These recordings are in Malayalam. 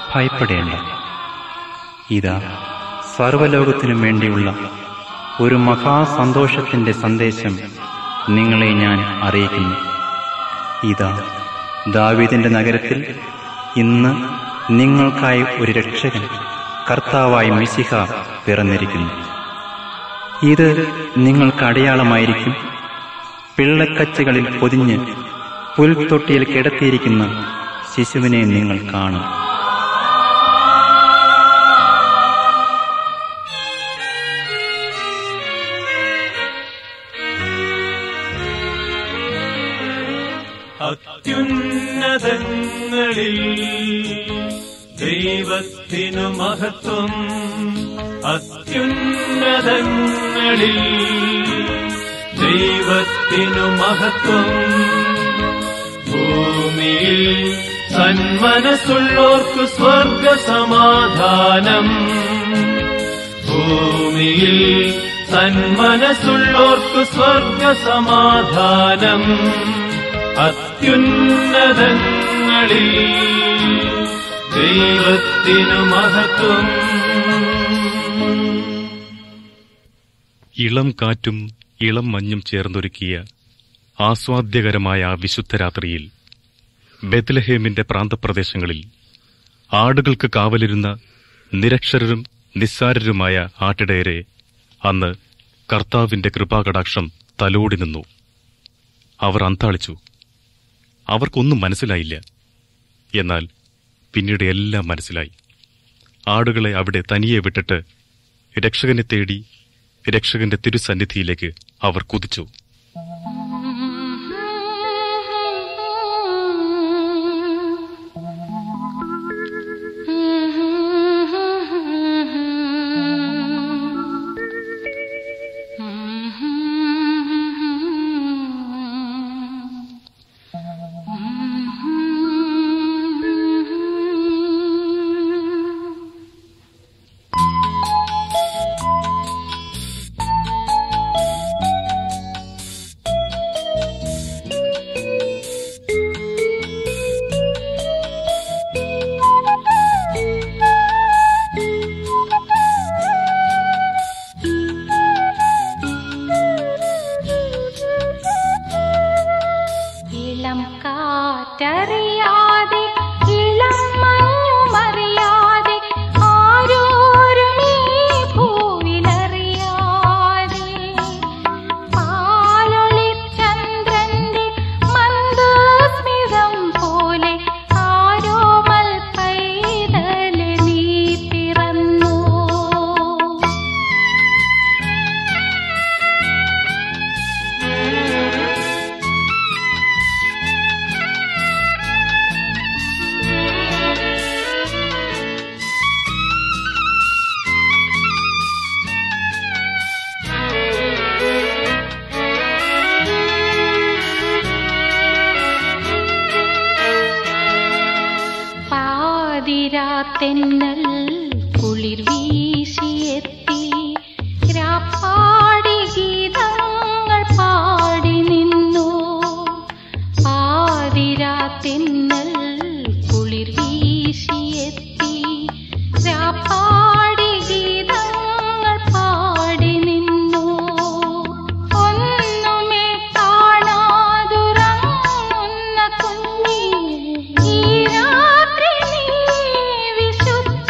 ഭയപ്പെടേണ്ട. ഇതാ സർവ്വലോകത്തിനും വേണ്ടിയുള്ള ഒരു മഹാസന്തോഷത്തിന്റെ സന്ദേശം നിങ്ങളെ ഞാൻ അറിയിക്കുന്നു. ഇതാ ദാവീദിന്റെ നഗരത്തിൽ ഇന്ന് നിങ്ങൾക്കായി ഒരു രക്ഷകൻ, കർത്താവായി മിശിഹ പിറന്നിരിക്കുന്നു. ഇത് നിങ്ങൾക്ക് അടയാളമായിരിക്കും. പിള്ളക്കച്ചകളിൽ പൊതിഞ്ഞ് പുൽത്തൊട്ടിയിൽ കിടത്തിയിരിക്കുന്ന ശിശുവിനെ നിങ്ങൾ കാണും. അത്യുന്നതങ്ങളിൽ ദൈവത്തിനു മഹത്വം, അത്യുന്നതങ്ങളിൽ ദൈവത്തിനു മഹത്വം. ഭൂമിയിൽ സന്മനസ്സുള്ളോർക്കു സ്വർഗ സമാധാനം, ഭൂമിയിൽ സന്മനസ്സുള്ളോർക്കു സ്വർഗ സമാധാനം. അത്യുന്നതങ്ങളിൽ ദൈവത്തിനു മഹത്വം. ഇളം കാറ്റും ഇളം മഞ്ഞും ചേർന്നൊരുക്കിയ ആസ്വാദ്യകരമായ ആ വിശുദ്ധരാത്രിയിൽ ബെത്ലഹേമിന്റെ പ്രാന്തപ്രദേശങ്ങളിൽ ആടുകൾക്ക് കാവലിരുന്ന നിരക്ഷരരും നിസ്സാരരുമായ ആട്ടിടയരെ അന്ന് കർത്താവിന്റെ കൃപാകടാക്ഷം തലോടി നിന്നു. അവർ അന്താളിച്ചു. അവർക്കൊന്നും മനസ്സിലായില്ല. എന്നാൽ പിന്നീട് എല്ലാം മനസ്സിലായി. ആടുകളെ അവിടെ തനിയെ വിട്ടിട്ട് രക്ഷകനെ തേടി രക്ഷകന്റെ തിരുസന്നിധിയിലേക്ക് അവർ കുതിച്ചു. തെന്നൽ കുളിർ വീശിയെത്തി രാപ്പാടി ഗീതങ്ങൾ പാടി നിന്നു. പാതിരാ തെന്നൽ കുളിർ വീശിയെത്തി രാപ്പാടി ഗീതങ്ങൾ പാടി നിന്നു. ഒന്നുമേ കാണാതുറങ്ങുന്ന കുഞ്ഞി ഈ രാത്രി നീ വിശുദ്ധ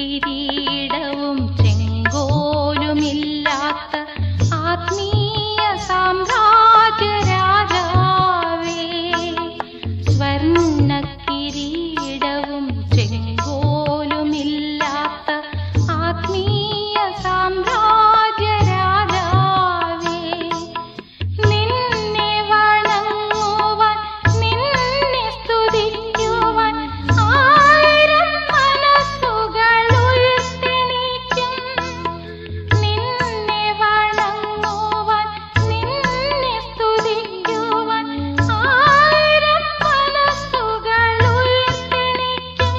കിരീടവും ചെങ്കോലുമില്ലാത്ത ആത്മീയ സാമ്രാജ്യ രാജാവേ, സ്വർണ്ണ കിരീടവും ചെങ്കോലുമില്ലാത്ത ആത്മീയ സാമ്രാജ്യ രാജാവേ, നിന്നെ വണങ്ങുവാൻ നിന്നെ സ്തുതിക്കുവാൻ ആയിരം മനസ്സുകൾ ഉയർത്തെണീക്കും. നിന്നെ വണങ്ങുവാൻ നിന്നെ സ്തുതിക്കുവാൻ ആയിരം മനസ്സുകൾ ഉയർത്തെണീക്കും.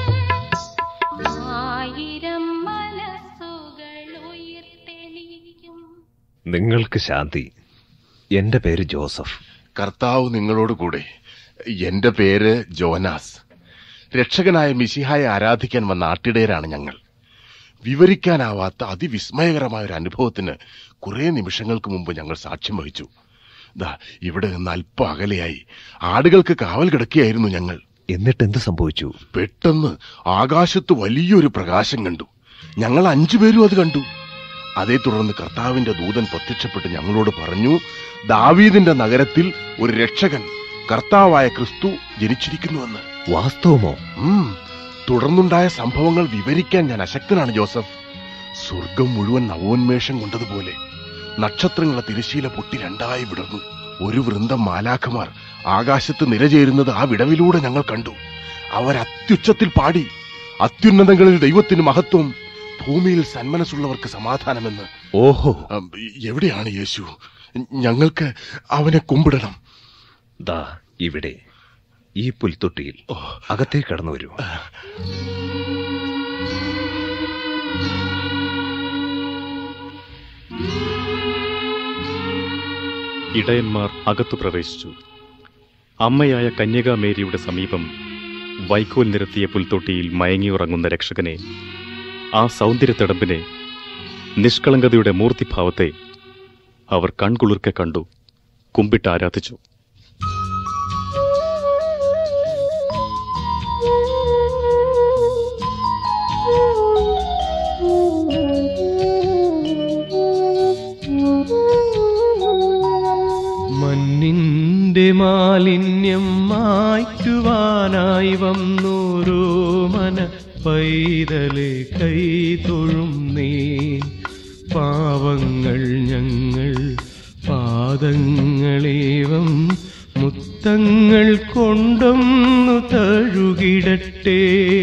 ആയിരം മനസ്സുകൾ ഉയർത്തെണീക്കും. നിങ്ങൾക്ക് ശാന്തി. എന്റെ പേര് ജോസഫ്. കർത്താവ് നിങ്ങളോട് കൂടെ. എന്റെ പേര് ജോനാസ്. രക്ഷകനായ മിശിഹായെ ആരാധിക്കാൻ വന്ന ആട്ടിടയരാണ് ഞങ്ങൾ. വിവരിക്കാനാവാത്ത അതിവിസ്മയകരമായ ഒരു അനുഭവത്തിന് കുറെ നിമിഷങ്ങൾക്ക് മുമ്പ് ഞങ്ങൾ സാക്ഷ്യം വഹിച്ചു. ഇവിടെ നിന്ന് അല്പം അകലെയായി ആടുകൾക്ക് കാവൽ കിടക്കുകയായിരുന്നു ഞങ്ങൾ. എന്നിട്ട് എന്ത് സംഭവിച്ചു? പെട്ടെന്ന് ആകാശത്ത് വലിയൊരു പ്രകാശം കണ്ടു. ഞങ്ങൾ 5 പേരും അത് കണ്ടു. അതേ തുടർന്ന് കർത്താവിന്റെ ദൂതൻ പ്രത്യക്ഷപ്പെട്ട് ഞങ്ങളോട് പറഞ്ഞു, ദാവീദിന്റെ നഗരത്തിൽ ഒരു രക്ഷകൻ, കർത്താവായ ക്രിസ്തു ജനിച്ചിരിക്കുന്നുവെന്ന്. വാസ്തവമോ? തുടർന്നുണ്ടായ സംഭവങ്ങൾ വിവരിക്കാൻ ഞാൻ അശക്തനാണ് ജോസഫ്. സ്വർഗം മുഴുവൻ നവോന്മേഷം കൊണ്ടതുപോലെ നക്ഷത്രങ്ങളെ തിരശ്ശീല പൊട്ടി 2ആയി വിടർന്നു. ഒരു വൃന്ദം മാലാഖമാർ ആകാശത്ത് നിരചേരുന്നത് ആ വിടവിലൂടെ ഞങ്ങൾ കണ്ടു. അവർ അത്യുച്ചത്തിൽ പാടി, അത്യുന്നതങ്ങളിൽ ദൈവത്തിന് മഹത്വം, ഭൂമിയിൽ സന്മനസ്സുള്ളവർക്ക് സമാധാനമെന്ന്. ഓഹോ! എവിടെയാണ് യേശു? ഞങ്ങൾക്ക് അവനെ കുമ്പിടണം. ദാ ഇവിടെ, ഈ പുൽത്തൊട്ടിയിൽ. അകത്തേക്ക് കടന്നു വരൂ. ഇടയന്മാർ അകത്തു പ്രവേശിച്ചു. അമ്മയായ കന്യകാമേരിയുടെ സമീപം വൈക്കോൽ നിരത്തിയ പുൽത്തൊട്ടിയിൽ മയങ്ങിയുറങ്ങുന്ന രക്ഷകനെ, ആ സൗന്ദര്യത്തടമ്പിനെ, നിഷ്കളങ്കതയുടെ മൂർത്തിഭാവത്തെ അവർ കൺകുളിർക്കെ കണ്ടു, കുമ്പിട്ട് ആരാധിച്ചു. മണ്ണിന്റെ മാലിന്യം മാറ്റുവാനായി വന്നോരോ മന പൈതലെ കൈ തൊഴും നീ. പാവങ്ങൾ ഞങ്ങൾ പാദങ്ങളേവം മുത്തങ്ങൾ കൊണ്ടൊന്നു തഴുകിടട്ടെ.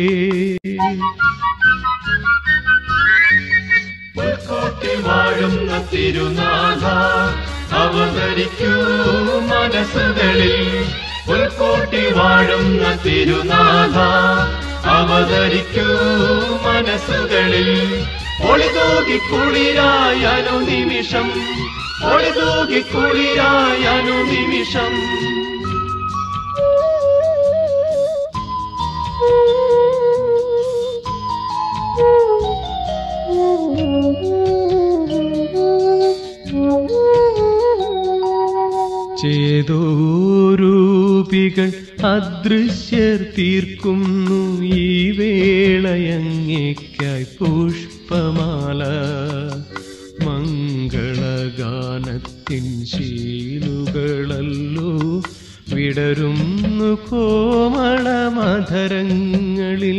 ഉൾക്കോട്ടിൽ വാഴുന്ന തിരുനാഥ അവതരിക്കൂ മനസ്സുകളിൽ. ഉൾക്കോട്ടിൽ വാഴുന്ന തിരുനാഥ അവതരിക്കൂ മനസ്സുകളിൽ. ഒളിതൂകി കുളിരായ അനുനിമിഷം, ഒളിതൂകി കുളിരായ അനുനിമിഷം. ചേതോരൂപികൾ അദൃശ്യർ തീർക്കുന്നു ഈ വേളയങ്ങേക്കായി പുഷ്പമാല. മംഗളഗാനത്തിൻ ശീലുകളല്ലോ വിടരുന്നു കോമളമധരങ്ങളിൽ.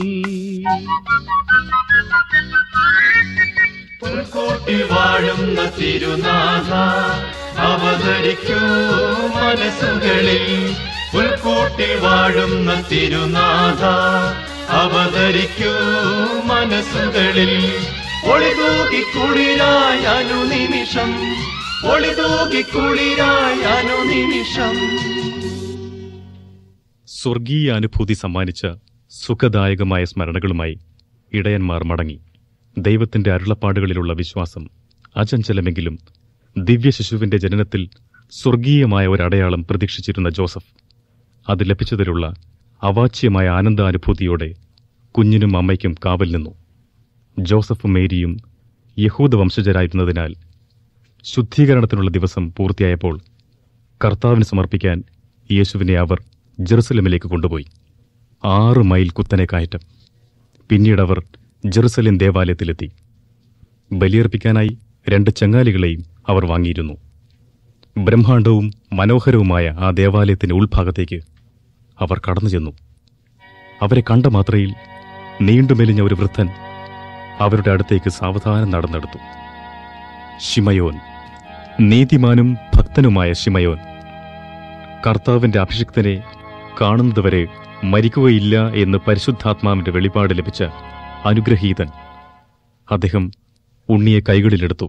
ഉൾക്കോട്ടിൽ വാഴുന്ന തിരുനാഥ അവതരിക്കൂ മനസ്സുകളിൽ. ഉൾക്കോട്ടിൽ വാഴുന്ന തിരുനാഥ അവതരിക്കൂ മനസ്സുകളിൽ. ഒളിതൂകി കുളിരായ അനുനിമിഷം, ഒളിതൂകി കുളിരായ അനുനിമിഷം. സ്വർഗീയ അനുഭൂതി സമ്മാനിച്ച സുഖദായകമായ സ്മരണകളുമായി ഇടയന്മാർ മടങ്ങി. ദൈവത്തിന്റെ അരുളപ്പാടുകളിലുള്ള വിശ്വാസം അചഞ്ചലമെങ്കിലും ദിവ്യശിശുവിന്റെ ജനനത്തിൽ സ്വർഗീയമായ ഒരടയാളം പ്രതീക്ഷിച്ചിരുന്ന ജോസഫ് അത് ലഭിച്ചതിലുള്ള അവാച്യമായ ആനന്ദാനുഭൂതിയോടെ കുഞ്ഞിനും അമ്മയ്ക്കും കാവൽ നിന്നു. ജോസഫും മേരിയും യഹൂദ വംശജരായിരുന്നതിനാൽ ശുദ്ധീകരണത്തിനുള്ള ദിവസം പൂർത്തിയായപ്പോൾ കർത്താവിന് സമർപ്പിക്കാൻ യേശുവിനെ അവർ ജെറുസലമിലേക്ക് കൊണ്ടുപോയി. 6 മൈൽ കുത്തനെ കയറ്റം. പിന്നീടവർ ജെറുസലേം ദേവാലയത്തിലെത്തി. ബലിയർപ്പിക്കാനായി 2 ചങ്ങാലികളെയും അവർ വാങ്ങിയിരുന്നു. ബ്രഹ്മാണ്ഡവും മനോഹരവുമായ ആ ദേവാലയത്തിന്റെ ഉൾഭാഗത്തേക്ക് അവർ കടന്നു ചെന്നു. അവരെ കണ്ട മാത്രയിൽ നീണ്ടുമെലിഞ്ഞ ഒരു വൃദ്ധൻ അവരുടെ അടുത്തേക്ക് സാവധാനം നടന്നെടുത്തു. ശിമയോൻ, നീതിമാനും ഭക്തനുമായ ശിമയോൻ, കർത്താവിന്റെ അഭിഷിക്തനെ കാണുന്നതുവരെ മരിക്കുകയില്ല എന്ന് പരിശുദ്ധാത്മാവിന്റെ വെളിപാട് ലഭിച്ച അനുഗ്രഹീതൻ. അദ്ദേഹം ഉണ്ണിയെ കൈകളിലെടുത്തു.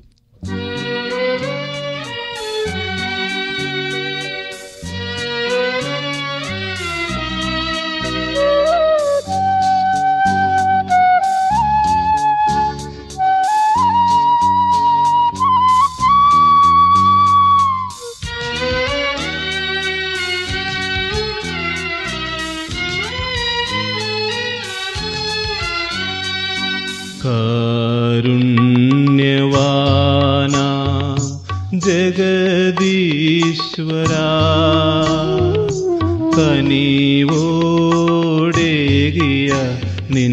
കാരുണ്യവാനാ ജഗദീശ്വരാ, കനിവോടേകിയ നിൻ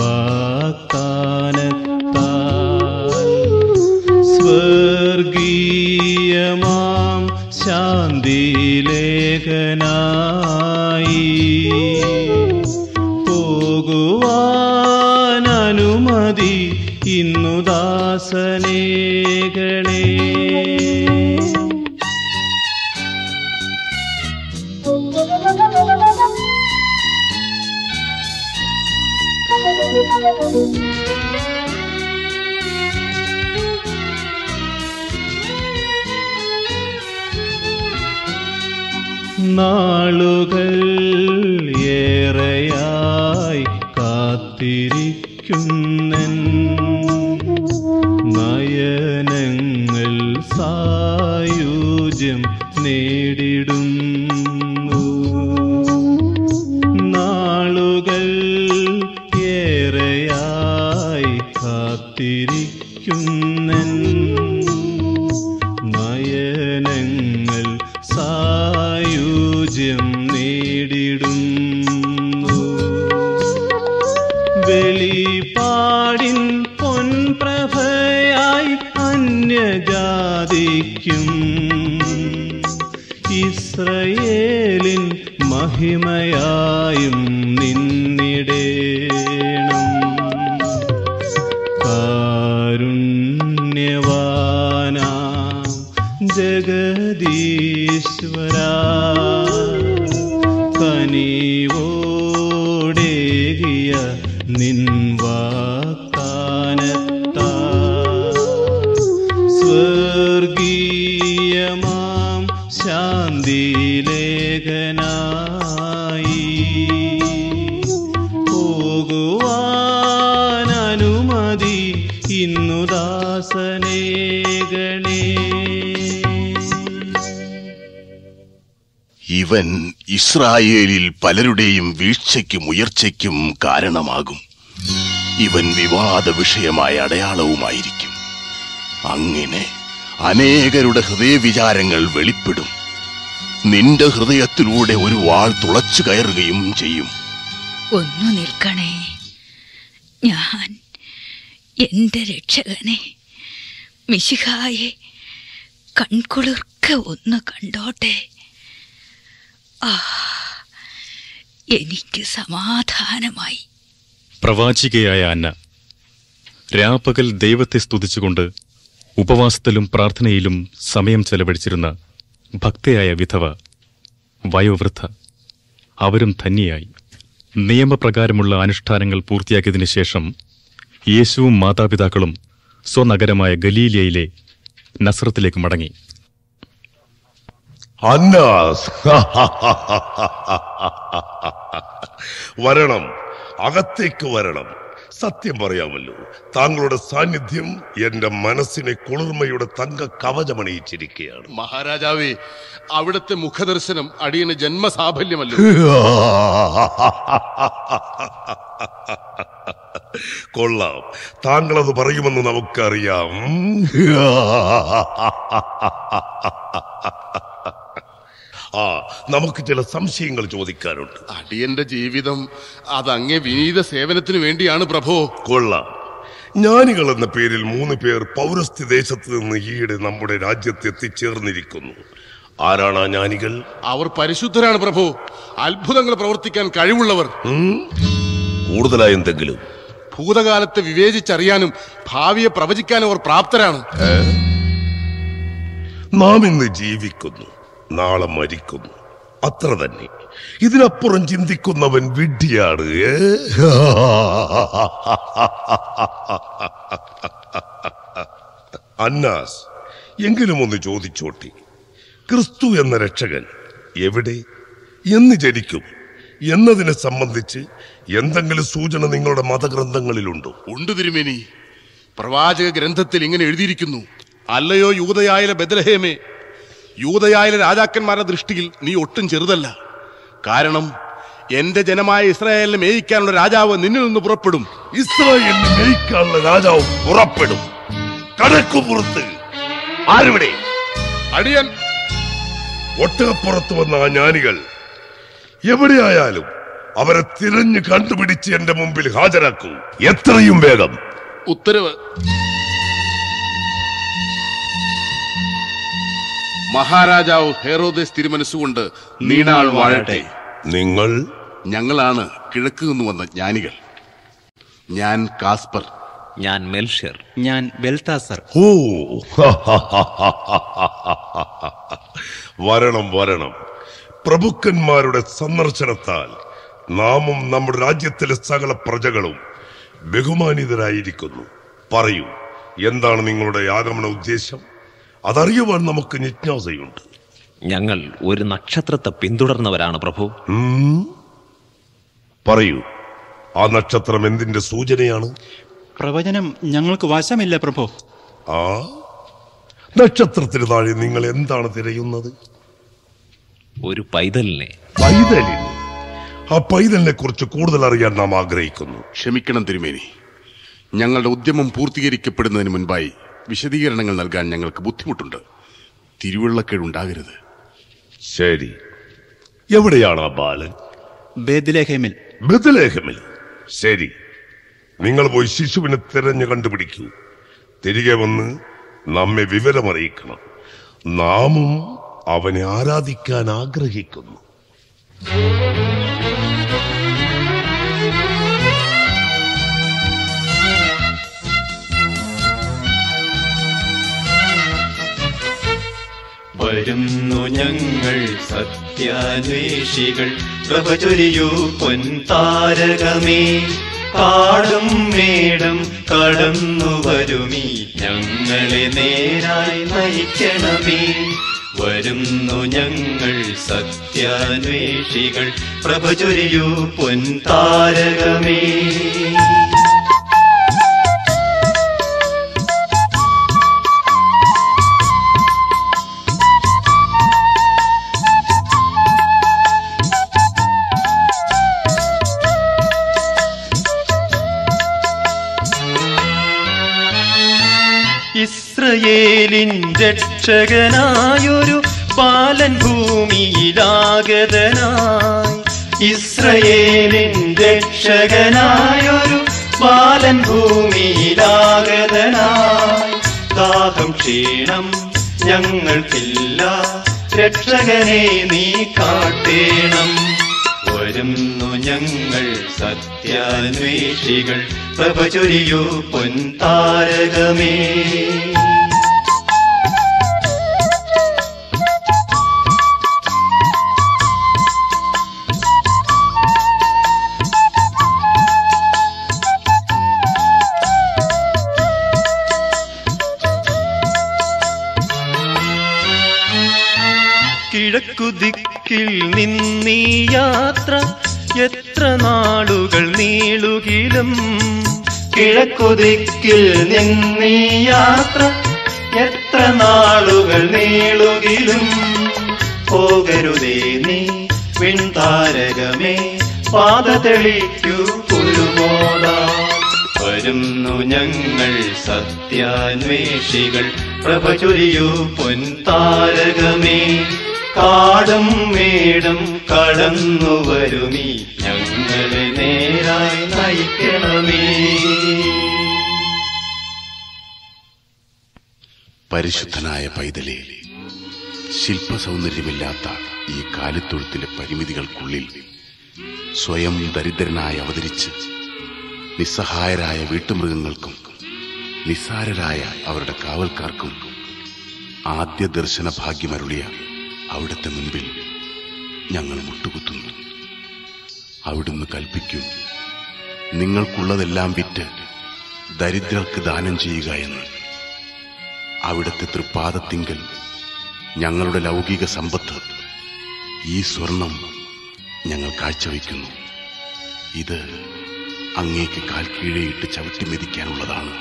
വാഗ്ദാനത്താൽ സ്വർഗീയമാം ശാന്തിലേഖനായി പോകുവാനനുമതി ഇന്നു ദാസനേകണേ. നാളുകൾ ഏറെയായി കാത്തിരിക്കുന്നൻ നയനങ്ങൾ സായുജ്യം നേടിടുന്നു. നാളുകൾ ഏറെയായി കാത്തിരിക്കുന്നൻ നയനങ്ങൾ സായുജ്യം നേടിടുന്നു. വെളിപാടിൻ പൊൻപ്രഭയായി അന്യജാതിക്കും ഇസ്രയേലിൻ മഹിമയായും നിന്നിടേണം. കാരുണ്യവാനാ ജഗദീശ്വരാ, കനിവോടേകിയ നിൻ വാഗ്ദാനത്താൽ സ്വർഗീയമാം ശാന്തിലേഖനായി പോകുവാനനുമതി ഇന്നു ദാസനേകണേ. ഇവൻ ഇസ്രായേലിൽ പലരുടെയും വീഴ്ചയ്ക്കും ഉയർച്ചയ്ക്കും കാരണമാകും. ഇവൻ വിവാദ വിഷയമായ അടയാളവുമായിരിക്കും. അങ്ങനെ അനേകരുടെ ഹൃദയവിചാരങ്ങൾ വെളിപ്പെടും. നിന്റെ ഹൃദയത്തിലൂടെ ഒരു വാൾ തുളച്ചു കയറുകയും ചെയ്യും. ഒന്നു നിൽക്കണേ, ഞാൻ എന്റെ രക്ഷകനെ മിശിഹായെ കൺകുളിർക്കെ ഒന്ന് കണ്ടോട്ടെ. എനിക്ക് സമാധാനമായി. പ്രവാചികയായ അന്ന രാപ്പകൽ ദൈവത്തെ സ്തുതിച്ചുകൊണ്ട് ഉപവാസത്തിലും പ്രാർത്ഥനയിലും സമയം ചെലവഴിച്ചിരുന്ന ഭക്തയായ വിധവ, വയോവൃദ്ധ, അവരും ധന്യയായി. നിയമപ്രകാരമുള്ള അനുഷ്ഠാനങ്ങൾ പൂർത്തിയാക്കിയതിനു ശേഷം യേശുവും മാതാപിതാക്കളും സ്വനഗരമായ ഗലീലയിലെ നസ്രത്തിലേക്ക് മടങ്ങി. അന്നാസ്, വരണം, അകത്തേക്ക് വരണം. സത്യം പറയാമല്ലോ, താങ്കളുടെ സാന്നിധ്യം എന്റെ മനസ്സിനെ കുളിർമയുടെ തങ്ക കവചമണിയിച്ചിരിക്കുകയാണ്. മഹാരാജാവേ, അവിടുത്തെ മുഖദർശനം അടിയന് ജന്മസാഫല്യമല്ലോ. കൊള്ളാം, താങ്കളത് പറയുമെന്ന് നമുക്കറിയാം. ആ നമുക്ക് ചില സംശയങ്ങൾ ചോദിക്കാനുണ്ട്. അടിയന്റെ ജീവിതം അതങ്ങേ വിനീത സേവനത്തിന് വേണ്ടിയാണ് പ്രഭോ. കൊള്ളാം. ജ്ഞാനികൾ എന്ന പേരിൽ 3 പേർ പൗരസ്ത്യ ദേശത്ത് നിന്ന് ഈയിടെ നമ്മുടെ രാജ്യത്ത് എത്തിച്ചേർന്നിരിക്കുന്നു. ആരാണ് ആ ജ്ഞാനികൾ? അവർ പരിശുദ്ധരാണ് പ്രഭു. അത്ഭുതങ്ങൾ പ്രവർത്തിക്കാൻ കഴിവുള്ളവർ. കൂടുതലായി എന്തെങ്കിലും? ഭൂതകാലത്തെ വിവേചിച്ചറിയാനും ഭാവിയെ പ്രവചിക്കാനും അവർ പ്രാപ്തരാണ്. നാം ഇന്ന് ജീവിക്കുന്നു, നാളെ മരിക്കുന്നു, അത്ര തന്നെ. ഇതിനപ്പുറം ചിന്തിക്കുന്നവൻ വിഡ്ഢിയാണ്. അന്നാസ്, എങ്കിലും ഒന്ന് ചോദിച്ചോട്ടെ, ക്രിസ്തു എന്ന രക്ഷകൻ എവിടെ, എന്ന് ജനിക്കും എന്നതിനെ സംബന്ധിച്ച് എന്തെങ്കിലും സൂചന നിങ്ങളുടെ മതഗ്രന്ഥങ്ങളിലുണ്ടോ? ഉണ്ട് തിരുമേനി. പ്രവാചക ഗ്രന്ഥത്തിൽ ഇങ്ങനെ എഴുതിയിരിക്കുന്നു: അല്ലയോ യൂദയായിലെ ബെത്ലഹേമേ, യൂദയായിലെ രാജാക്കന്മാരുടെ ദൃഷ്ടിയിൽ നീ ഒട്ടും ചെറുതല്ല. കാരണം എന്റെ ജനമായ ഇസ്രായേലിനെ മേയിക്കാനുള്ള രാജാവ് നിന്നിൽ നിന്ന് പുറപ്പെടും. ഇസ്രായേലിനെ മേയിക്കാനുള്ള രാജാവ് പുറപ്പെടും. കടക്കുപുറത്ത് ആരുടെ? അടിയൻ. ഒട്ടകപ്പുറത്ത് വന്ന ആ ജ്ഞാനികൾ എവിടെയായാലും അവരെ തിരഞ്ഞു കണ്ടുപിടിച്ച് എന്റെ മുമ്പിൽ ഹാജരാക്കൂ, എത്രയും വേഗം. ഉത്തരവ്. മഹാരാജാവ് ഹെറോദേസ് തിരുമനസ്സുകൊണ്ട് നീണാൾ വാഴട്ടെ. നിങ്ങൾ? ഞങ്ങളാണ് കിഴക്ക് നിന്ന് വന്ന ജ്ഞാനികൾ. ഞാൻ കാസ്പർ. ഞാൻ മെൽഷ്യർ. ഞാൻ ബെൽത്താസർ. ഓ, വരണം വരണം. പ്രഭുക്കന്മാരുടെ സന്ദർശനത്താൽ നാമും നമ്മുടെ രാജ്യത്തിലെ സകല പ്രജകളും ബഹുമാനിതരായിരിക്കുന്നു. പറയൂ, എന്താണ് നിങ്ങളുടെ ആഗമന ഉദ്ദേശം? അതറിയുവാൻ നമുക്ക് ജിജ്ഞാസയുണ്ട്. ഞങ്ങൾ ഒരു നക്ഷത്രത്തെ പിന്തുടർന്നവരാണ് പ്രഭു. പറയൂ, ആ നക്ഷത്രം എന്തിന്റെ സൂചനയാണ്? പ്രവചനം ഞങ്ങൾക്ക് വശമില്ല പ്രഭു. ആ നക്ഷത്രത്തിന് താഴെ നിങ്ങൾ എന്താണ് തിരയുന്നത്? ഒരു പൈതലിനെ. പൈതലിനെ? ആ പൈതലിനെ കുറിച്ച് കൂടുതൽ അറിയാൻ നാം ആഗ്രഹിക്കുന്നു. ക്ഷമിക്കണം തിരുമേനി, ഞങ്ങളുടെ ഉദ്യമം പൂർത്തീകരിക്കപ്പെടുന്നതിന് മുൻപായി വിശദീകരണങ്ങൾ നൽകാൻ ഞങ്ങൾക്ക് ബുദ്ധിമുട്ടുണ്ട്. തിരുവള്ളക്കേടുണ്ടാകരുത്. ശരി, എവിടെയാണ് ആ ബാലൻ? ബേത്ലഹേമിൽ. ബേത്ലഹേമിൽ? ശരി, നിങ്ങൾ പോയി ശിശുവിനെ തിരഞ്ഞു കണ്ടുപിടിക്കൂ. തിരികെ വന്ന് നമ്മെ വിവരമറിയിക്കണം. നാമും അവനെ ആരാധിക്കാൻ ആഗ്രഹിക്കുന്നു. വരുന്നു ഞങ്ങൾ സത്യാന്വേഷികൾ, പ്രഭചൊരിയൂ പൊൻതാരകമേ. കാടും മേടും കടന്നു വരുമീ ഞങ്ങളെ നേരായി നയിക്കണമേ. വരുന്നു ഞങ്ങൾ സത്യാന്വേഷികൾ, പ്രഭചൊരിയൂ പൊൻതാരകമേ. ഇസ്രയേലിൻ രക്ഷകനായൊരു ബാലൻ ഭൂമിയിലാഗതനായി. ഇസ്രയേലിൻ രക്ഷകനായൊരു ബാലൻ ഭൂമിയിലാഗതനായി. ദാഹം ക്ഷീണം ഞങ്ങൾക്കില്ല, രക്ഷകനെ നീ കാട്ടേണം. വരുന്നു ഞങ്ങൾ സത്യാന്വേഷികൾ, പ്രഭചൊരിയൂ പൊൻതാരകമേ. കിഴക്കുദിക്കിൽ നിന്നീ യാത്ര എത്ര നാളുകൾ നീളുകിലും. കിഴക്കുദിക്കിൽ നിന്നീ യാത്ര എത്ര നാളുകൾ നീളുകിലും. പോകരുതേ നീ വിൺതാരകമേ, പാത തെളിക്കൂ പുരുമോദാ. വരുന്നു ഞങ്ങൾ സത്യാന്വേഷികൾ, പ്രഭചൊരിയൂ പൊൻതാരകമേ. കാടും മേടും കടന്നു വരുമീ ഞങ്ങളെ നേരായി നയിക്കണമേ. പരിശുദ്ധനായ പൈതലേ, ശില്പസൗന്ദര്യമില്ലാത്ത ഈ കാലിത്തൊഴുത്തിലെ പരിമിതികൾക്കുള്ളിൽ സ്വയം ദരിദ്രനായി അവതരിച്ച് നിസ്സഹായരായ വീട്ടുമൃഗങ്ങൾക്കും നിസ്സാരരായ അവരുടെ കാവൽക്കാർക്കും ആദ്യ ദർശന ഭാഗ്യമരുളിയ അവിടുത്തെ മുൻപിൽ ഞങ്ങൾ മുട്ടുകുത്തുന്നു. അവിടുന്ന് കൽപ്പിക്കും, നിങ്ങൾക്കുള്ളതെല്ലാം വിറ്റ് ദരിദ്രർക്ക് ദാനം ചെയ്യുക എന്ന്. അവിടുത്തെ തൃപ്പാദത്തിങ്കൽ ഞങ്ങളുടെ ലൗകിക സമ്പത്ത്, ഈ സ്വർണം ഞങ്ങൾ കാഴ്ചവെക്കുന്നു. ഇത് അങ്ങേക്ക് കാൽ കീഴെയിട്ട് ചവിട്ടി മെതിക്കാനുള്ളതാണ്.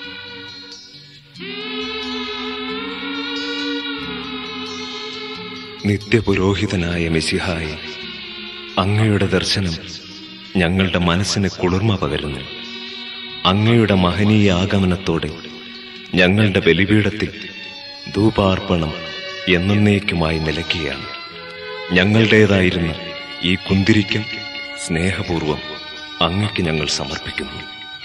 നിത്യപുരോഹിതനായ മെശിഹായെ, അങ്ങയുടെ ദർശനം ഞങ്ങളുടെ മനസ്സിന് കുളിർമ പകരുന്നു. അങ്ങയുടെ മഹനീയ ആഗമനത്തോടെ ഞങ്ങളുടെ ബലിപീഠത്തിൽ ധൂപാർപ്പണം എന്നേക്കുമായി നിലയ്ക്കുകയാണ്. ഞങ്ങളുടേതായിരുന്ന ഈ കുന്തിരിക്കം സ്നേഹപൂർവം അങ്ങയ്ക്ക് ഞങ്ങൾ സമർപ്പിക്കുന്നു.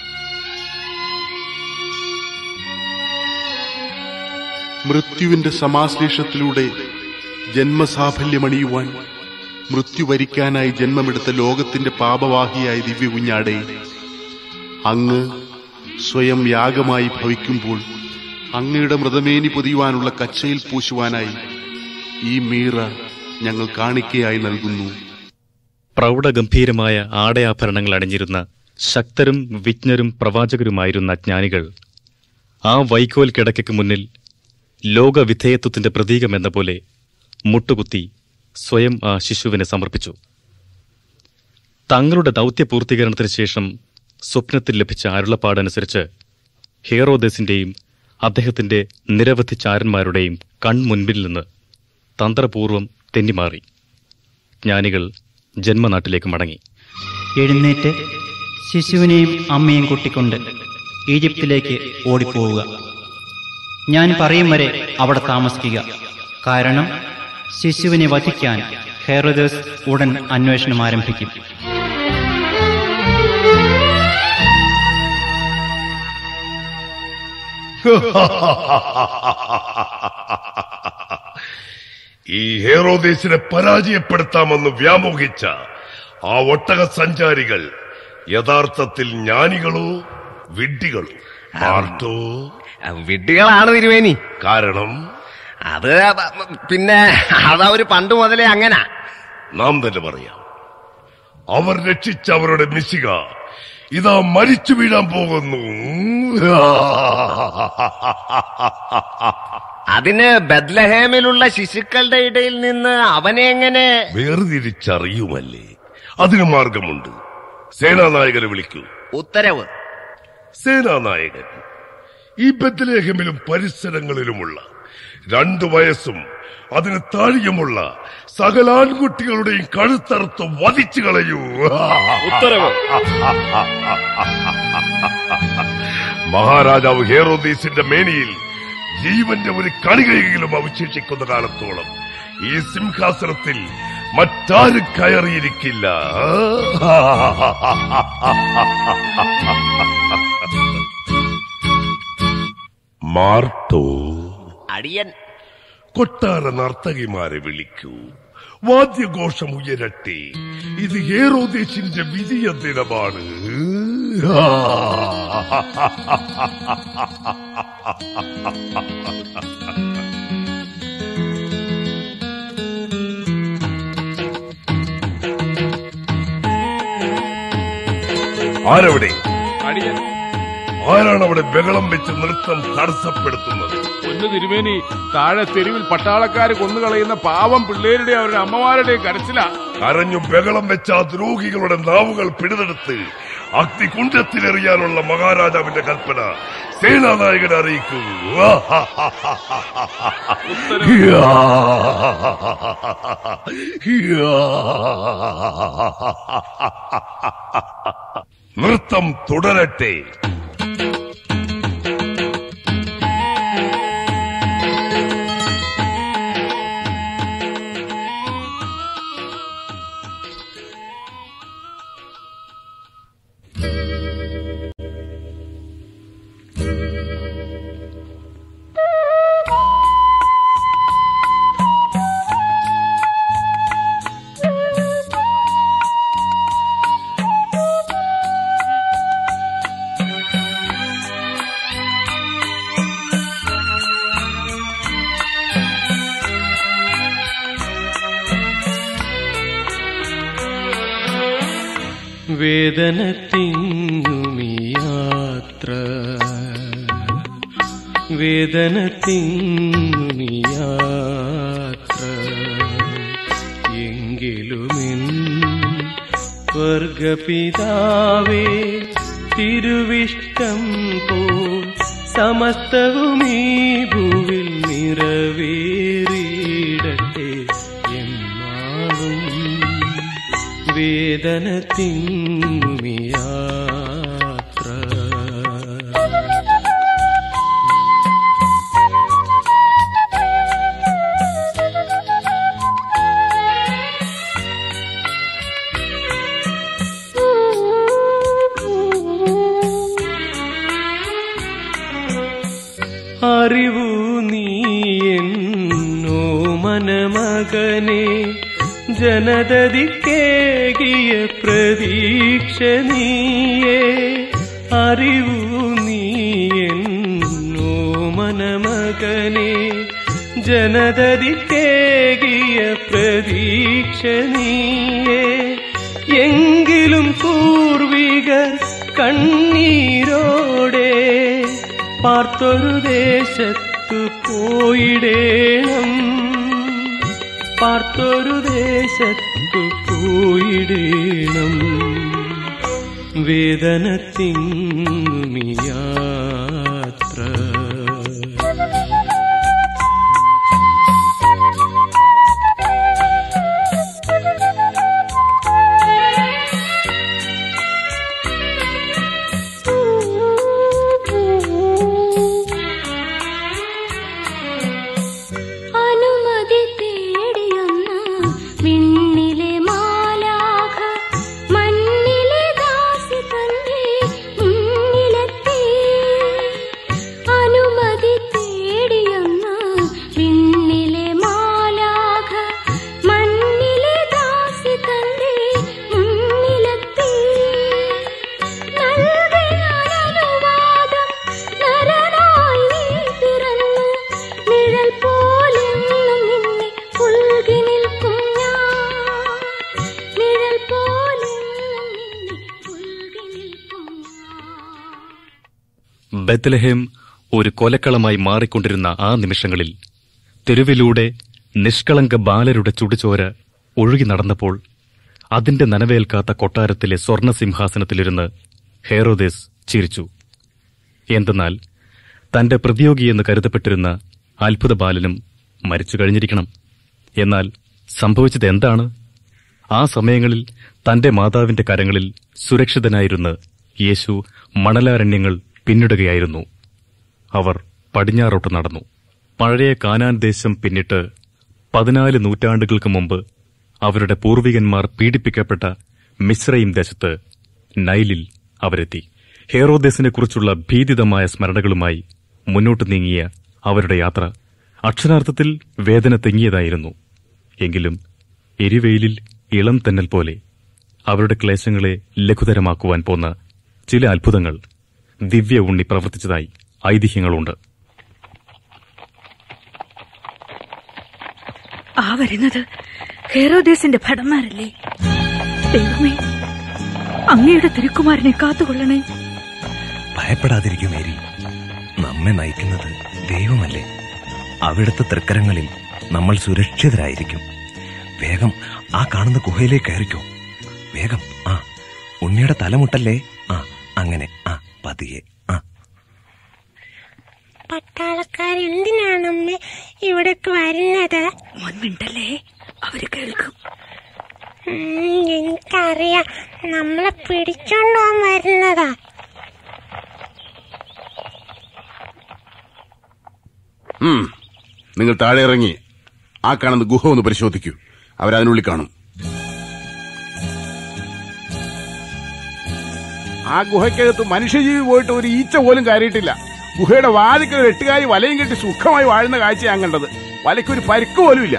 മൃത്യുവിന്റെ സമാശ്ലേഷത്തിലൂടെ ജന്മസാഫല്യമണിയുവാൻ മൃത്യു വരിക്കാനായി ജന്മമെടുത്ത ലോകത്തിന്റെ പാപവാഹിയായ ദിവ്യകുഞ്ഞാടെ, അങ്ങ് സ്വയം യാഗമായി ഭവിക്കുമ്പോൾ അങ്ങയുടെ മൃതമേനി പൊതിയുവാനുള്ള കച്ചയിൽ പൂശുവാനായി ഈ മീറ ഞങ്ങൾ കാണിക്കയായി നൽകുന്നു. പ്രൗഢഗംഭീരമായ ആടയാഭരണങ്ങൾ അണിഞ്ഞിരുന്ന ശക്തരും വിജ്ഞരും പ്രവാചകരുമായിരുന്ന ജ്ഞാനികൾ ആ വൈക്കോൽ കിടക്കയ്ക്ക് മുന്നിൽ ലോകവിധേയത്വത്തിന്റെ പ്രതീകമെന്ന പോലെ മുട്ടുകുത്തി സ്വയം ആ ശിശുവിനെ സമർപ്പിച്ചു. തങ്ങളുടെ ദൗത്യപൂർത്തീകരണത്തിന് ശേഷം സ്വപ്നത്തിൽ ലഭിച്ച അരുളപ്പാടനുസരിച്ച് ഹേറോദേസിന്റെയും അദ്ദേഹത്തിന്റെ നിരവധി ചാരന്മാരുടെയും കൺമുൻപിൽ നിന്ന് തന്ത്രപൂർവം തെന്നിമാറി ജ്ഞാനികൾ ജന്മനാട്ടിലേക്ക് മടങ്ങി. എഴുന്നേറ്റ് ശിശുവിനെയും അമ്മയും കൂട്ടിക്കൊണ്ട് ഈജിപ്തിലേക്ക് ഓടിപ്പോവുക. ഞാൻ പറയും വരെ അവിടെ താമസിക്കുക. കാരണം ശിശുവിനെ വധിക്കാൻ ഹെറോദോസ് ഉടൻ അന്വേഷണം ആരംഭിക്കും. ഈ ഹെറോദേസിനെ പരാജയപ്പെടുത്താമെന്ന് വ്യാമോഹിച്ച ആ ഒട്ടക സഞ്ചാരികൾ യഥാർത്ഥത്തിൽ ജ്ഞാനികളോ വിഡ്ഢികളോ? മാർട്ടോ, വിഡ്ഢികളാണ് തിരുവേനി. കാരണം അത് പിന്നെ അതവര് പണ്ട് മുതലേ അങ്ങനെ. നാം തന്നെ പറയാം, അവർ രക്ഷിച്ച അവരുടെ മിശിക ഇതാ മരിച്ചു വീഴാൻ പോകുന്നു. അതിന് ബത്ലഹേമിലുള്ള ശിശുക്കളുടെ ഇടയിൽ നിന്ന് അവനെ എങ്ങനെ വേർതിരിച്ചറിയുമല്ലേ? അതിന് മാർഗമുണ്ട്. സേനാനായകനെ വിളിക്കൂ. ഉത്തരവ്. സേനാനായകൻ ഈ ബത്ലഹേമിലും പരിസരങ്ങളിലുമുള്ള 2 വയസ്സും അതിന് താഴെയുമുള്ള സകല ആൺകുട്ടികളുടെയും കഴുത്തറുത്ത് വധിച്ചു കളയൂ. ഉത്തരവ്. മഹാരാജാവ് ഹെറോദീസിന്റെ മേനിയിൽ ജീവന്റെ ഒരു കണികയെങ്കിലും അവശേഷിക്കുന്ന കാലത്തോളം ഈ സിംഹാസനത്തിൽ മറ്റാരും കയറിയിരിക്കില്ല. മാർട്ടോ, അടിയൻ. കൊട്ടാര നർത്തകിമാരെ വിളിക്കൂ. വാദ്യഘോഷം ഉയരട്ടെ. ഇത് ഹെറോദേസിന്റെ വിജയ ദിനമാണ്. ആരവിടെ? ആരാണ് അവിടെ ബഹളം വെച്ച് നൃത്തം തടസ്സപ്പെടുത്തുന്നത്? ഒന്ന് തിരുമേനി, താഴെ തെരുവിൽ പട്ടാളക്കാര് കൊന്നുകളയുന്ന പാവം പിള്ളേരുടെ അവരുടെ അമ്മമാരുടെയും കരച്ചില. കരഞ്ഞു ബഹളം വെച്ച ആ ദ്രോഹികളുടെ നാവുകൾ പിടിതെടുത്ത് അഗ്നികുണ്ഡത്തിലെറിയാനുള്ള മഹാരാജാവിന്റെ കൽപ്പന സേനാനായകനെ അറിയിക്കൂ. നൃത്തം തുടരട്ടെ. വേദന തിങ്ങുമി യാത്ര, വേദന തിങ്ങുമി യാത്ര, എങ്കിലുമെൻ സ്വർഗപിതാവേ തിരുവിഷ്ടം പോൽ സമസ്തവും ഈ ഭൂവിൽ നിറവേറിയിടട്ടെ എന്നാളും. വേദന തിങ്ങുമി യാത്ര. അറിവു നീ എന്നോ മനമകനെ ജനതതിക്കേകിയ പ്രതീക്ഷ നീയേ. അറിവു നീ എന്നോ മനമകനെ ജനതതിക്കേകിയ പ്രതീക്ഷ നീയേ. എങ്കിലും പൂർവികർ കണ്ണീരോടെ പാർത്തൊരു ദേശത്തു പോയിടേണം, പാർത്തൊരു ദേശത്തു പോയിടേണം. വേദന തിങ്ങുമി യാത്ര. ബെത്ലഹേം ഒരു കൊലക്കളമായി മാറിക്കൊണ്ടിരുന്ന ആ നിമിഷങ്ങളിൽ തെരുവിലൂടെ നിഷ്കളങ്ക ബാലരുടെ ചുടുചോര ഒഴുകി നടന്നപ്പോൾ അതിന്റെ നനവേൽക്കാത്ത കൊട്ടാരത്തിലെ സ്വർണസിംഹാസനത്തിലിരുന്ന് ഹെറോദേസ് ചിരിച്ചു. എന്തെന്നാൽ തന്റെ പ്രതിയോഗിയെന്ന് കരുതപ്പെട്ടിരുന്ന അത്ഭുത ബാലനും മരിച്ചു കഴിഞ്ഞിരിക്കണം. എന്നാൽ സംഭവിച്ചത് എന്താണ്? ആ സമയങ്ങളിൽ തന്റെ മാതാവിന്റെ കരങ്ങളിൽ സുരക്ഷിതനായിരുന്ന് യേശു മണലാരണ്യങ്ങൾ പിന്നിടുകയായിരുന്നു. അവർ പടിഞ്ഞാറോട്ട് നടന്നു. പഴയ കാനാൻ ദേശം പിന്നിട്ട് 14 നൂറ്റാണ്ടുകൾക്ക് മുമ്പ് അവരുടെ പൂർവികന്മാർ പീഡിപ്പിക്കപ്പെട്ട മിസ്രയീം ദേശത്ത് നൈലിൽ അവരെത്തി. ഹെറോദേസിനെക്കുറിച്ചുള്ള ഭീതിതമായ സ്മരണകളുമായി മുന്നോട്ട് നീങ്ങിയ അവരുടെ യാത്ര അക്ഷരാർത്ഥത്തിൽ വേദന തെങ്ങിയതായിരുന്നു. എങ്കിലും എരിവെയിലിൽ ഇളം തെന്നൽ പോലെ അവരുടെ ക്ലേശങ്ങളെ ലഘുതരമാക്കുവാൻ പോന്ന ചില അത്ഭുതങ്ങൾ ദിവ്യ ഉണ്ണി പ്രവർത്തിച്ചതായി ഐതിഹ്യങ്ങളുണ്ട്. ആ വരുന്നത് ഹെറോദേസിന്റെ ഭടന്മാരല്ലേ? ദൈവമേ, അങ്ങയുടെ തിരുക്കുമാരനെ കാത്തുകൊള്ളണേ. ഭയപ്പെടാതിരിക്കും മേരി, നമ്മെ നയിക്കുന്നത് ദൈവമല്ലേ. അവിടുത്തെ തൃക്കരങ്ങളിൽ നമ്മൾ സുരക്ഷിതരായിരിക്കും. വേഗം ആ കാണുന്ന ഗുഹയിലേക്ക് കയറിക്കോ. വേഗം. ആ, ഉണ്ണിയുടെ തലമുട്ടല്ലേ. ആ, അങ്ങനെ. ആ, പതിയെ. ആ, പട്ടാളക്കാരെന്തിനാണമ്മേ ഇവിടേക്ക് വരുന്നത്? മുൻപിണ്ടല്ലേ, അവര് കേൾക്കും. എനിക്കറിയാം, നമ്മളെ പിടിച്ചോണ്ടുപോകാൻ വരുന്നതാ. നിങ്ങൾ താഴെ ഇറങ്ങി ആ കാണുന്ന ഗുഹ ഒന്ന് പരിശോധിക്കൂ. അവരതിനുള്ളിൽ കാണും. ആ ഗുഹയ്ക്കകത്ത് മനുഷ്യജീവി പോയിട്ട് ഒരു ഈച്ച പോലും കയറിയിട്ടില്ല. ഗുഹയുടെ വാതിക്കൽ ഒരു എട്ടുകാലി വലയും കെട്ടി സുഖമായി വാഴുന്ന കാഴ്ച ഞാൻ കണ്ടത്. വലയ്ക്കൊരു പരിക്ക് പോലും ഇല്ല.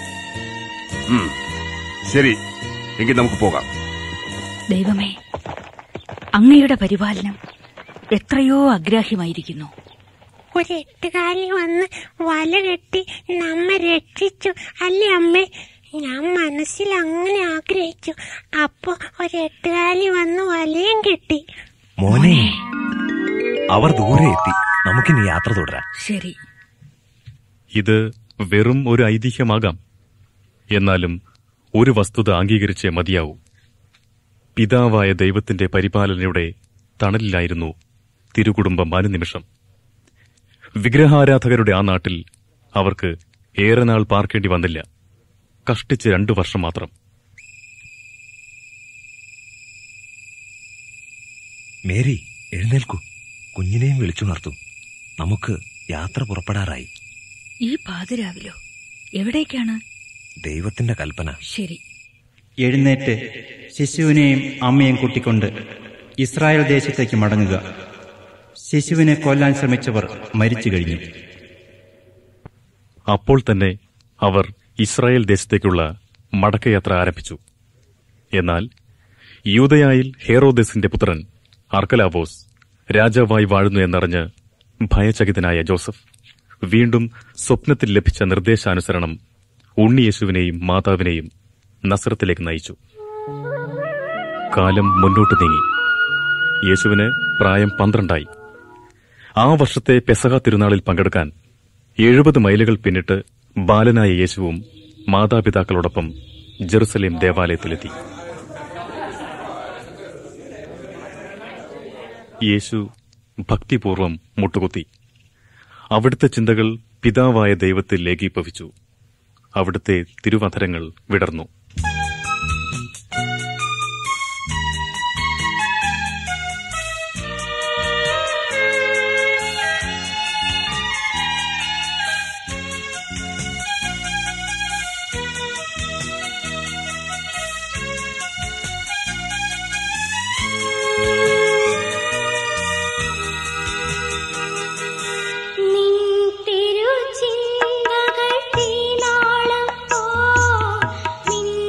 ശരി, എങ്കിൽ നമുക്ക് പോകാം. ദൈവമേ, അങ്ങയുടെ പരിപാലനം എത്രയോ അഗ്രാഹ്യമായിരിക്കുന്നു. ഒരു എട്ടുകാലി വന്ന് വല കെട്ടി നമ്മെ രക്ഷിച്ചു അല്ലേ അമ്മേ? ഞാൻ മനസ്സിൽ അങ്ങനെ ആഗ്രഹിച്ചു. അപ്പൊ ഒരു എട്ടുകാലി വന്ന് വലയും കെട്ടി. മോനെ, അവർ ദൂരെ എത്തി. നമുക്കിനി യാത്ര തുടരാം. ശരി. ഇത് വെറും ഒരു ഐതിഹ്യമാകാം. എന്നാലും ഒരു വസ്തുത അംഗീകരിച്ചേ മതിയാവൂ. പിതാവായ ദൈവത്തിന്റെ പരിപാലനയുടെ തണലിലായിരുന്നു തിരുകുടുംബം അനുനിമിഷം. വിഗ്രഹാരാധകരുടെ ആ നാട്ടിൽ അവർക്ക് ഏറെ നാൾ പാർക്കേണ്ടി വന്നില്ല. കഷ്ടിച്ച് 2 വർഷം മാത്രം. മേരി, എഴുന്നേൽക്കൂ. കുഞ്ഞിനെയും വിളിച്ചുണർത്തും. നമുക്ക് യാത്ര പുറപ്പെടാറായി. ഈ പാതിരാവിലോ? എവിടേക്കാണ്? ദൈവത്തിന്റെ കൽപ്പന. ശരി. എഴുന്നേറ്റ് ശിശുവിനെയും അമ്മയും കൂട്ടിക്കൊണ്ട് ഇസ്രായേൽ ദേശത്തേക്ക് മടങ്ങുക. ശിശുവിനെ കൊല്ലാൻ ശ്രമിച്ചവർ മരിച്ചു കഴിഞ്ഞു. അപ്പോൾ തന്നെ അവർ ഇസ്രായേൽ ദേശത്തേക്കുള്ള മടക്കയാത്ര ആരംഭിച്ചു. എന്നാൽ യൂദയായിൽ ഹേറോദേസിന്റെ പുത്രൻ അർക്കലാവോസ് രാജാവായി വാഴുന്നു എന്നറിഞ്ഞ് ഭയചകിതനായ ജോസഫ് വീണ്ടും സ്വപ്നത്തിൽ ലഭിച്ച നിർദ്ദേശാനുസരണം ഉണ്ണിയേശുവിനെയും മാതാവിനെയും നസ്രത്തിലേക്ക് നയിച്ചു. കാലം മുന്നോട്ട് നീങ്ങി. യേശുവിന് പ്രായം 12 ആ വർഷത്തെ പെസഹ തിരുനാളിൽ പങ്കെടുക്കാൻ 70 മൈലുകൾ പിന്നിട്ട് ബാലനായ യേശുവും മാതാപിതാക്കളോടൊപ്പം ജെറുസലേം ദേവാലയത്തിലെത്തി. യേശു ഭക്തിപൂർവം മുട്ടുകുത്തി. അവിടുത്തെ ചിന്തകൾ പിതാവായ ദൈവത്തിൽ ഏകീഭവിച്ചു. അവിടുത്തെ തിരുവധരങ്ങൾ വിടർന്നു. നിൻ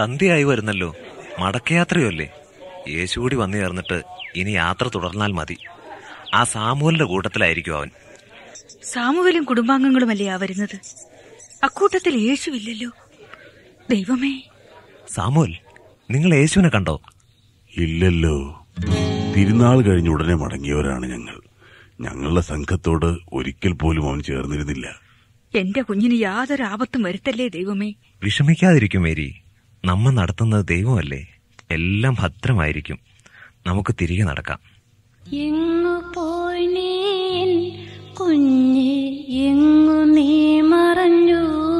സന്ധ്യയായി വരുന്നല്ലോ. മടക്കയാത്രയല്ലേ? യേശു കൂടി വന്നു ചേർന്നിട്ട് ഇനി യാത്ര തുടർന്നാൽ മതി. ആ സാമുവലിന്റെ കൂട്ടത്തിലായിരിക്കും അവൻ. സാമുവലും കുടുംബാംഗങ്ങളുമല്ലേ ആ വരുന്നത്? അക്കൂട്ടത്തിൽ യേശുവില്ലല്ലോ. ദൈവമേ! സാമുവൽ, നിങ്ങൾ യേശുവിനെ കണ്ടോ? ഇല്ലല്ലോ. തിരുനാൾ കഴിഞ്ഞ ഉടനെ മടങ്ങിയവരാണ് ഞങ്ങൾ. ഞങ്ങളുടെ സംഘത്തോട് ഒരിക്കൽ പോലും അവൻ ചേർന്നിരുന്നില്ല. എന്റെ കുഞ്ഞിന് യാതൊരു ആപത്തും വരുത്തല്ലേ ദൈവമേ. വിഷമിക്കാതിരിക്കും മേരി. നമ്മ നടത്തുന്നത് ദൈവമല്ലേ. എല്ലാം ഭദ്രമായിരിക്കും. നമുക്ക് തിരികെ നടക്കാം. എങ്ങു പോയി നീ കുഞ്ഞെ, എങ്ങു നീ മറഞ്ഞു,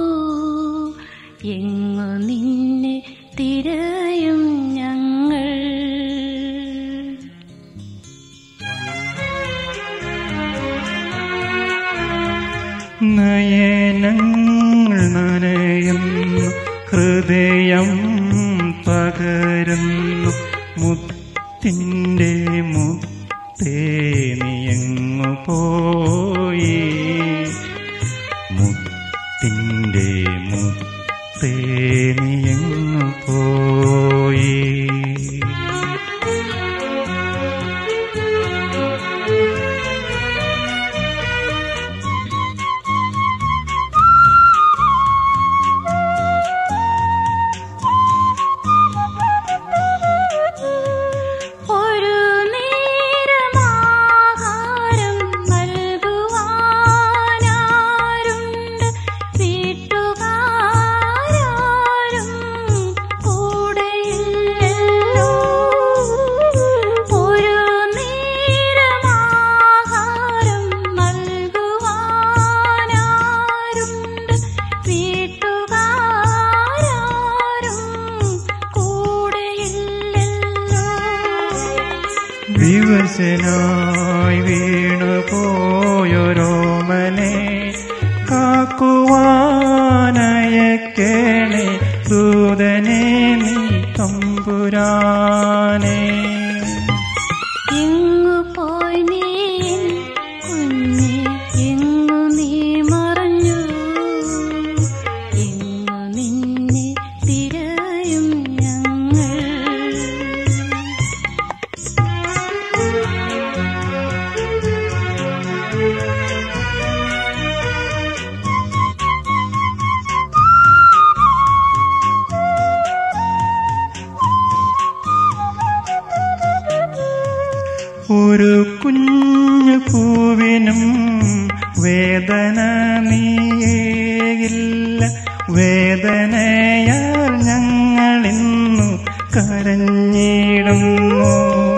എങ്ങു നിന്നെ തിരയും ഞങ്ങൾ. നയനങ്ങൾ നനയുന്നു, ഹൃദയം പകരുന്നു, മുത്തിൻ്റെ മുത്തേ നീയങ്ങു പോയി, മുത്തിൻ്റെ മുത്തേ നീയങ്ങു പോയി. വിവശനായി വീണുപോയൊരോമനെ കാക്കുവാനയക്കേണേ ദൂതനെ നീ തമ്പുരാനെ. എങ്ങു പോയി നീ കുഞ്ഞെ, എങ്ങു നീ മറഞ്ഞു, എങ്ങു നിന്നെ തിരയും ഞങ്ങൾ. ഒരു കുഞ്ഞു പൂവിനും വേദന നീയേകില്ല, വേദനയാൽ ഞങ്ങളിന്നു കരഞ്ഞിടുന്നു.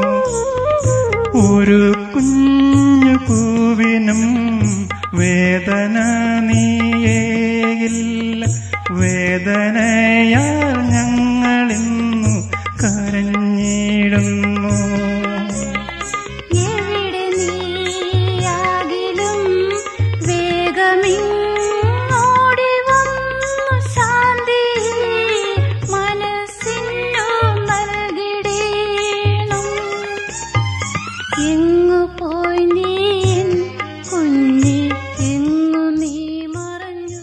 ഒരു കുഞ്ഞു പൂവിനും വേദന നീയേകില്ല, വേദനയാൽ ഞങ്ങളിന്നു കരഞ്ഞിടുന്നു. എവിടെ നീയാകിലും വേഗമിങ്ങോടി വന്നു ശാന്തി മനസ്സിനു നൽകിടേണം. എങ്ങു പോയി നീ കുഞ്ഞെ, എങ്ങു നീ മറഞ്ഞു.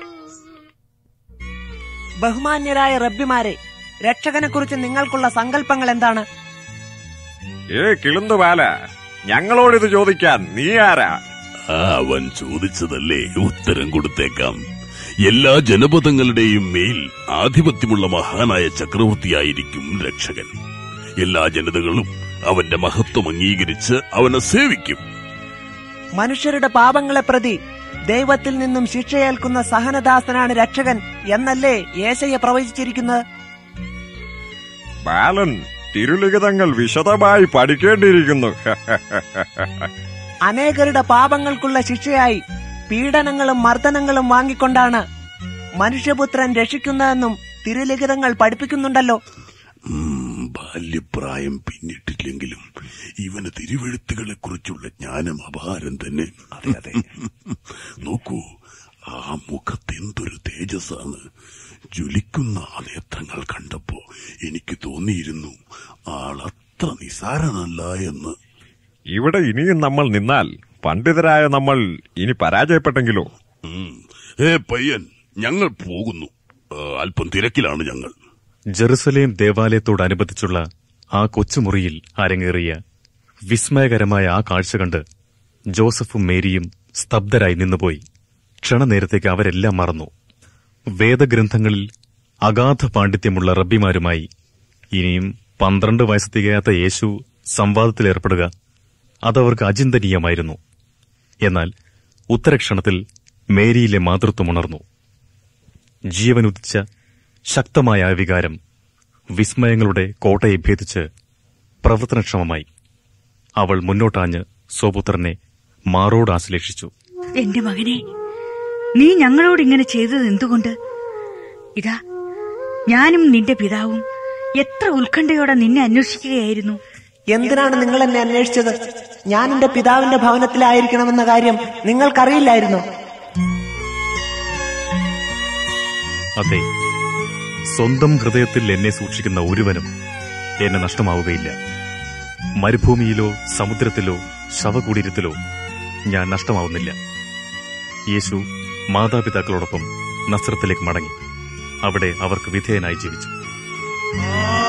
ബഹുമാന്യരായ റബ്ബിമാരെ, രക്ഷകനെ കുറിച്ച് നിങ്ങൾക്കുള്ള സങ്കല്പങ്ങൾ എന്താണ്? കിളുന്തുപാല, ഞങ്ങളോടിത് ചോദിക്കാൻ നീ ആരാ? അവൻ ചോദിച്ചതല്ലേ, ഉത്തരം കൊടുത്തേക്കാം. എല്ലാ ജനപദങ്ങളുടെയും മേൽ ആധിപത്യമുള്ള മഹാനായ ചക്രവർത്തിയായിരിക്കും രക്ഷകൻ. എല്ലാ ജനതകളും അവന്റെ മഹത്വം അംഗീകരിച്ച് അവനെ സേവിക്കും. മനുഷ്യരുടെ പാപങ്ങളെ പ്രതി ദൈവത്തിൽ നിന്നും ശിക്ഷയേൽക്കുന്ന സഹനദാസനാണ് രക്ഷകൻ എന്നല്ലേ യേശയ്യ പ്രവചിച്ചിരിക്കുന്നത്? ബാലൻ, തിരുലിഖിതങ്ങൾ വിശദമായി പഠിക്കേണ്ടിയിരിക്കുന്നു. അനേകരുടെ പാപങ്ങൾക്കുള്ള ശിക്ഷയായി പീഡനങ്ങളും മർദ്ദനങ്ങളും വാങ്ങിക്കൊണ്ടാണ് മനുഷ്യപുത്രൻ രക്ഷിക്കുന്നതെന്നും തിരുലിഖിതങ്ങൾ പഠിപ്പിക്കുന്നുണ്ടല്ലോ. ബാല്യപ്രായം പിന്നിട്ടില്ലെങ്കിലും ഇവന് തിരുവെഴുത്തുകളെ കുറിച്ചുള്ള ജ്ഞാനം അപാരം തന്നെ. നോക്കൂ, ആ മുഖത്തെന്തൊരു തേജസ്സാണ്. ജ്വലിക്കുന്ന ആ നേത്രങ്ങൾ കണ്ടപ്പോ എനിക്ക് തോന്നിയിരുന്നു ആളത്ര നിസാരനല്ല എന്ന്. ഇവിടെ ഇനിയും നമ്മൾ നിന്നാൽ പണ്ഡിതരായ നമ്മൾ ഇനി പരാജയപ്പെട്ടെങ്കിലോ? പയ്യൻ, ഞങ്ങൾ പോകുന്നു. അല്പം തിരക്കിലാണ് ഞങ്ങൾ. ജെറുസലേം ദേവാലയത്തോടനുബന്ധിച്ചുള്ള ആ കൊച്ചുമുറിയിൽ അരങ്ങേറിയ വിസ്മയകരമായ ആ കാഴ്ച കണ്ട് ജോസഫും മേരിയും സ്തബ്ധരായി നിന്നുപോയി. ക്ഷണനേരത്തേക്ക് അവരെല്ലാം മറന്നു. വേദഗ്രന്ഥങ്ങളിൽ അഗാധ പാണ്ഡിത്യമുള്ള റബ്ബിമാരുമായി ഇനിയും 12 വയസ്സ് തികയാത്ത യേശു സംവാദത്തിലേർപ്പെടുക അതവർക്ക് അചിന്തനീയമായിരുന്നു. എന്നാൽ ഉത്തരക്ഷണത്തിൽ മേരിയിലെ മാതൃത്വമുണർന്നു. ജീവനുദിച്ച ശക്തമായ ആ വികാരം വിസ്മയങ്ങളുടെ കോട്ടയെ ഭേദിച്ച് പ്രവർത്തനക്ഷമമായി. അവൾ മുന്നോട്ടാഞ്ഞ് സ്വപുത്രനെ മാറോട് ആശ്ലേഷിച്ചു. എന്റെ മകനെ, നീ ഞങ്ങളോട് ഇങ്ങനെ ചെയ്തത് എന്തുകൊണ്ട്? ഇതാ, ഞാനും നിന്റെ പിതാവും എത്ര ഉത്കണ്ഠയോടെ നിന്നെ അന്വേഷിക്കുകയായിരുന്നു. എന്തിനാണ് നിങ്ങൾ എന്നെ അന്വേഷിച്ചത്? ഞാൻ എന്റെ പിതാവിന്റെ ഭവനത്തിലായിരിക്കണമെന്ന കാര്യം നിങ്ങൾക്കറിയില്ലായിരുന്നോ? അതെ, സ്വന്തം ഹൃദയത്തിൽ എന്നെ സൂക്ഷിക്കുന്ന ഒരുവനും എന്നെ നഷ്ടമാവുകയില്ല. മരുഭൂമിയിലോ സമുദ്രത്തിലോ ശവകുടീരത്തിലോ ഞാൻ നഷ്ടമാവുന്നില്ല. യേശു മാതാപിതാക്കളോടൊപ്പം നസ്രത്തിലേക്ക് മടങ്ങി. അവിടെ അവർക്ക് വിധേയനായി ജീവിച്ചു.